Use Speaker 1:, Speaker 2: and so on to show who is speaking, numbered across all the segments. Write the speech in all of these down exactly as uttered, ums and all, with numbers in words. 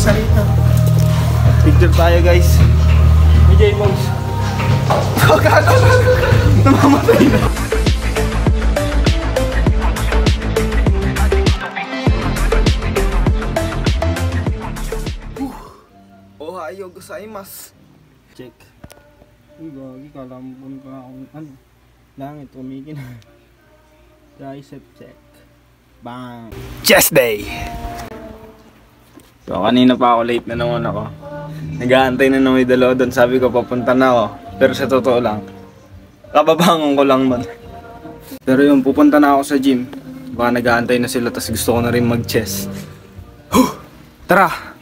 Speaker 1: mag-iisa rito.
Speaker 2: Picture tayo guys.
Speaker 1: B J Pose.
Speaker 2: Oh, gago! Namamatay na. Ohayo gozaimasu. Check.
Speaker 1: Uy, gagi, kalambon pa akong ano. Langit, umigin na. Tricep check. Bang!
Speaker 2: Chest day! So kanina pa ako, late na naman ako. Nag-aantay na na may dalawa doon. Sabi ko papunta na ako. Pero sa totoo lang, kababangon ko lang man. Pero yung pupunta na ako sa gym. Baka nag-aantay na sila, tas gusto ko na rin mag-chest. Huh! Tara!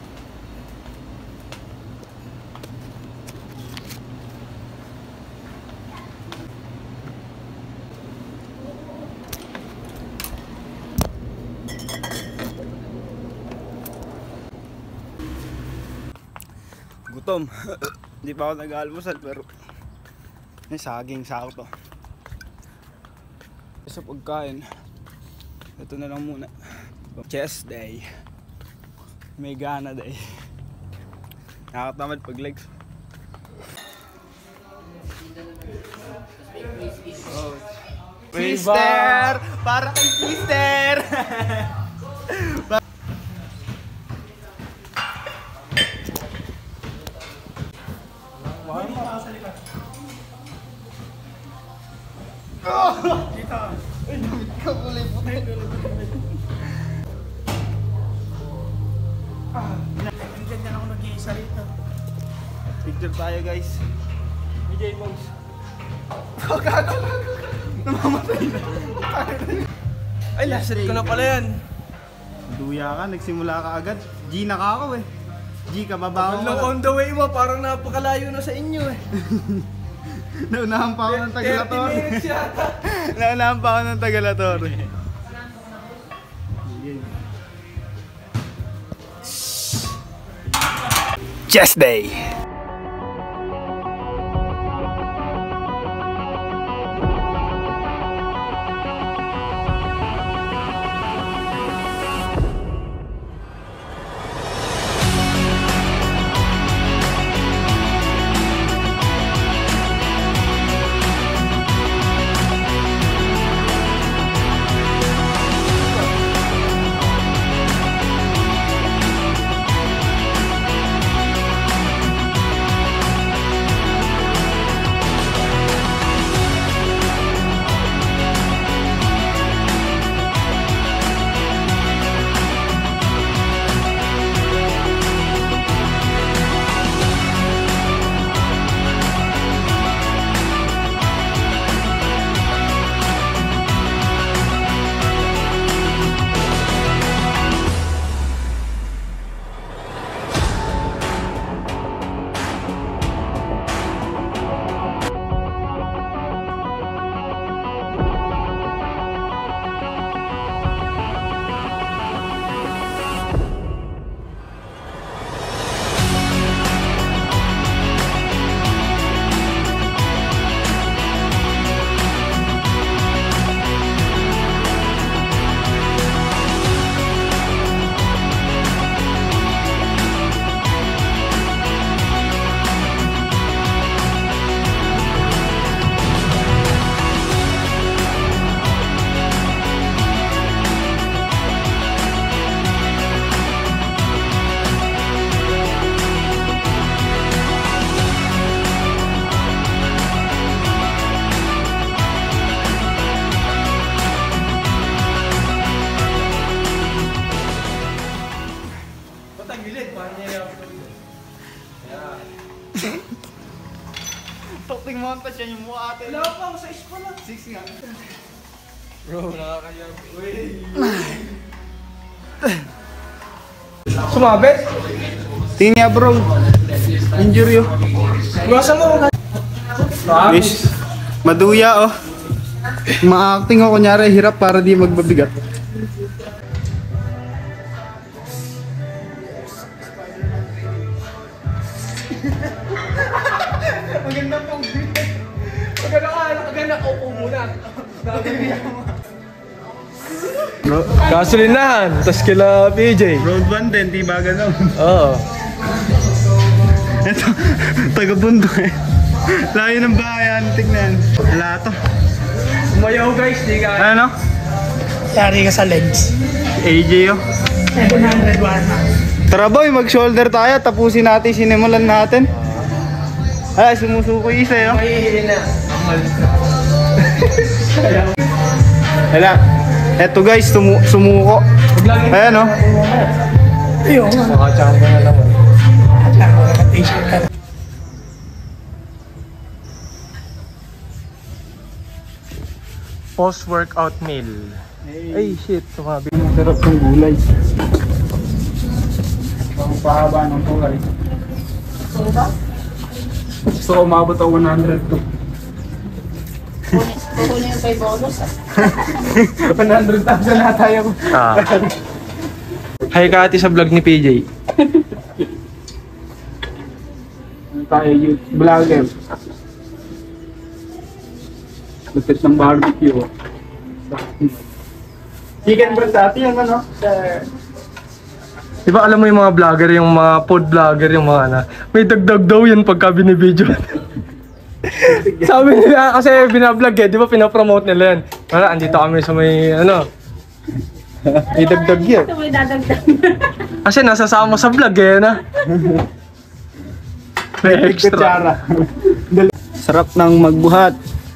Speaker 2: Gutom. Hindi pa ako nag-almusal pero may saging sakto. Sa pagkain, ito na lang muna. Chest day. May gana day. Nakakatamad pag legs. Oh. Twister! Para kay Twister!
Speaker 1: Dito.
Speaker 2: Ay, damit ka kulay puti.
Speaker 1: Nandiyan na ako mag-iisa rito.
Speaker 2: Picture tayo guys.
Speaker 1: B J Pose.
Speaker 2: Oh, gago! Namamatay na.
Speaker 1: Ay, last set ko na pala yan.
Speaker 2: Duya ka, nagsimula ka agad. G na ka ako eh. G ka, babaw
Speaker 1: Long
Speaker 2: ka.
Speaker 1: on the way mo, parang napakalayo na sa inyo eh.
Speaker 2: Naunahan pa ako ng Tagalator.
Speaker 1: thirty minutes yata.
Speaker 2: Naunahan pa ako ng Tagalator. Chest day! Topping montage yan yung mukha ate.
Speaker 1: Wala pa ako sa ispa lang.
Speaker 2: Six nga.
Speaker 1: Bro, nakakayang. Sumabit?
Speaker 2: Tingnan niya bro. Injury oh.
Speaker 1: Iwasan mo.
Speaker 2: Fish. Maduya oh. Ma-acting ako kunyari hirap para di magbabigat.
Speaker 1: Maganda pong maganda ka, maganda ka, upo muna. Sabi niya mo.
Speaker 2: Bro,
Speaker 3: Gasolinahan, tas kila P J.
Speaker 2: road one din, di ba ganun?
Speaker 3: Oo.
Speaker 2: Ito, taga-bundo eh. Layo ng bayan, tignan. Wala to.
Speaker 3: Umayaw guys, di ka.
Speaker 2: Ano?
Speaker 4: Yari ka sa legs.
Speaker 2: A J oh.
Speaker 4: seven hundred one na.
Speaker 2: Tara boy, mag-shoulder tayo. Tapusin natin, sinimulan natin. Ay, sumusuko isa yun.
Speaker 3: Mahihili na.
Speaker 2: Hala. Eto guys, sumu sumuko. Ayan oh.
Speaker 4: Ayun.
Speaker 3: Makachamba na naman.
Speaker 4: Ako naka-t-shirt ka.
Speaker 3: Post-workout meal. Ay shit, tumabi.
Speaker 2: Masarap ng gulay. Ang pahaba ng gulay. Gusto ko umabot ang one hundred to.
Speaker 5: Kukunin yung kay bonus ah.
Speaker 2: one hundred thousand na tayo.
Speaker 3: Ah. Hi ka ate sa vlog ni P J.
Speaker 2: Tayo youth vlogger. Lupit ng barbecue. Chicken breast dati yung ano?
Speaker 3: Di ba alam mo yung mga vlogger, yung mga food vlogger, yung mga na, may dagdag daw yun pagka binibidyo. Sabi nila kasi binablog eh, di ba pinapromote nila yan. Para andito kami sa may ano, may dagdag yan.
Speaker 5: Ito may dadagdag.
Speaker 3: Kasi nasasama sa vlog eh na. May extra.
Speaker 2: Kutsara. Sarap ng magbuhat.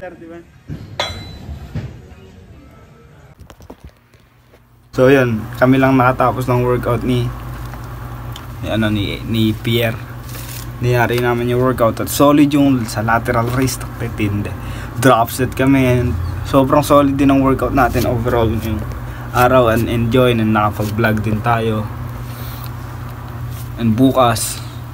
Speaker 2: So yun, kami lang nakatapos ng workout ni ni ano ni ni Pierre. Niyari namin yung workout at solid yung sa lateral raise, tindi. Drop set kami and sobrang solid din ang workout natin overall yung araw, and enjoy and nakapag-vlog din tayo. And bukas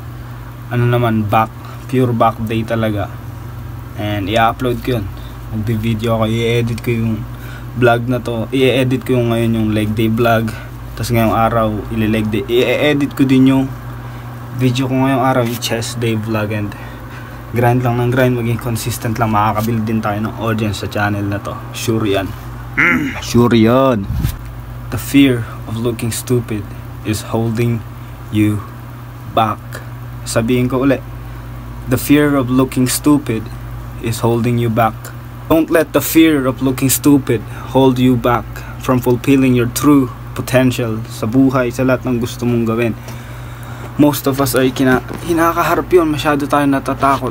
Speaker 2: ano naman, back, pure back day talaga. And i-upload ko yun. Magbi-video ako, i-edit ko yung vlog na to. I-edit ko yung ngayon yung leg day vlog. Tapos ngayong araw, ili-leg day. I-edit ko din yung video ko ngayong araw, yung chest day vlog. And grind lang ng grind, maging consistent lang. Makakabuild din tayo ng audience sa channel na to. Sure yan. Mm, sure yan. The fear of looking stupid is holding you back. Sabihin ko ulit. The fear of looking stupid is holding you back. Don't let the fear of looking stupid hold you back from fulfilling your true potential sa buhay, sa lahat ng gusto mong gawin. Most of us ay kina hinakaharap yun. Masyado tayo natatakot.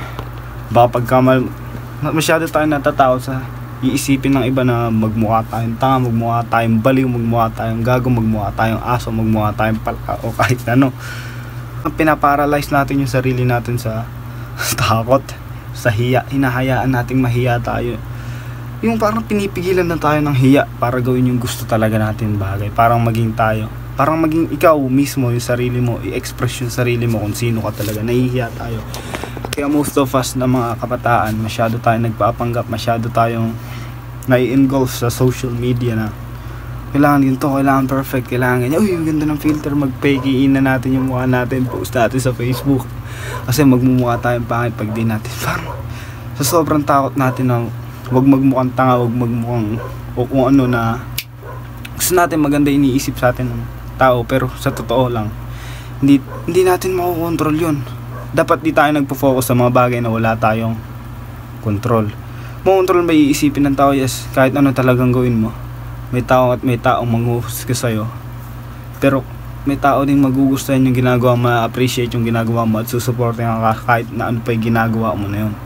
Speaker 2: Baka pagkamal, masyado tayo natatakot sa iisipin ng iba na magmukha tayong tanga, magmukha tayong baliw, magmukha tayong gago, magmukha tayong aso, magmukha tayong palka o kahit ano. Pinaparalyze natin yung sarili natin sa takot, sa hiya. Hinahayaan nating mahiya tayo. Yung parang pinipigilan na tayo ng hiya para gawin yung gusto talaga natin bagay. Parang maging tayo. Parang maging ikaw mismo, yung sarili mo, i-express yung sarili mo kung sino ka talaga. Nahihiya tayo. Kaya most of us na mga kabataan, masyado tayong nagpapanggap, masyado tayong nai-engulf sa social media na kailangan yun to, kailangan perfect, kailangan ganyan. Uy, yung ganda ng filter, mag-peke-in na natin yung mukha natin, post natin sa Facebook. Kasi magmumukha tayong pangit pag di natin. Parang sa sobrang takot natin na wag magmukhang tanga, wag magmukhang o kung ano na gusto natin maganda iniisip sa atin ng tao, pero sa totoo lang, hindi, hindi natin makukontrol yun. Dapat di tayo nagpo-focus sa mga bagay na wala tayong control. Makontrol ba iisipin ng tao? Yes, kahit ano talagang gawin mo. May tao at may taong manghuhusga sa'yo. Pero may tao ding magugustuhan yung ginagawa mo, ma-appreciate yung ginagawa mo at susuporte ka kahit na ano pa yung ginagawa mo na yun.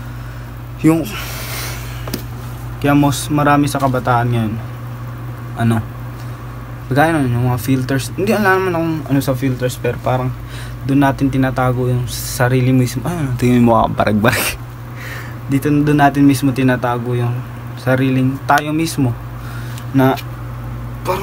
Speaker 2: Yung kaya most marami sa kabataan ngayon, ano, kagaya nun, yung mga filters. Hindi alam naman akong ano sa filters, pero parang doon natin tinatago yung sarili mismo. Ah, tingin mo ako barag-barag. Dito doon natin mismo tinatago yung sariling tayo mismo. Na parang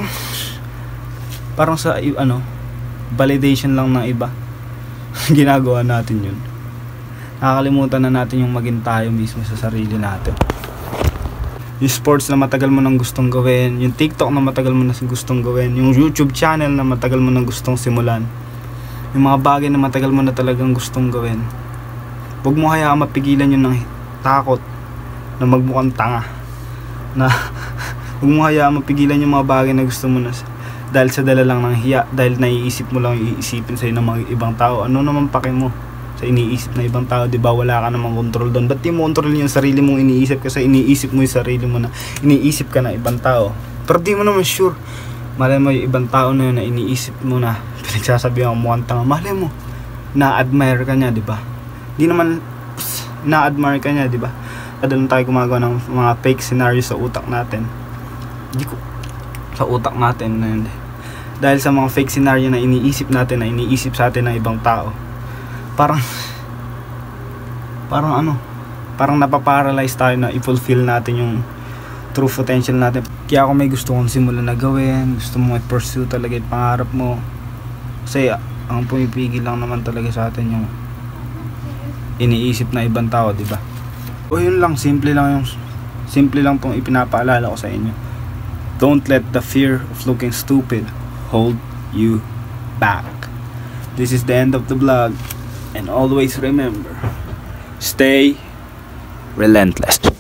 Speaker 2: parang sa ano, validation lang ng iba. Ginagawa natin yun. Nakakalimutan na natin yung maging tayo mismo sa sarili natin. Yung sports na matagal mo nang gustong gawin, yung TikTok na matagal mo nang gustong gawin, yung YouTube channel na matagal mo nang gustong simulan, yung mga bagay na matagal mo na talagang gustong gawin, huwag mo hayaan mapigilan yun ng takot na magmukhang tanga, na Huwag mo hayaan mapigilan yung mga bagay na gusto mo na dahil sa dala lang ng hiya, dahil naiisip mo lang yung iisipin sa'yo ng mga ibang tao. Ano naman pake mo sa iniisip na ibang tao, di ba? Wala ka namang control doon. Ba't di mo control yung sarili mong iniisip? Kasi iniisip mo yung sarili mo na iniisip ka na ibang tao. Pero di mo naman sure. Malay mo yung ibang tao na yun na iniisip mo na pinagsasabihan mo mukhang tanga. Malay mo, na-admire ka niya, di ba? Di naman na-admire ka niya, di ba? Kadalo tayo gumagawa ng mga fake scenario sa utak natin. Di ko sa utak natin na yun. Dahil sa mga fake scenario na iniisip natin, na iniisip sa atin ng ibang tao, parang parang ano parang napaparalyze tayo na i-fulfill natin yung true potential natin. Kaya kung may gusto kong simulan na gawin, gusto mo i-pursue talaga yung pangarap mo, kasi ang pumipigil lang naman talaga sa atin yung iniisip na ibang tao, di ba? O yun lang, simple lang yung simple lang tong ipinapaalala ko sa inyo. Don't let the fear of looking stupid hold you back. This is the end of the vlog. And always remember, stay relentless.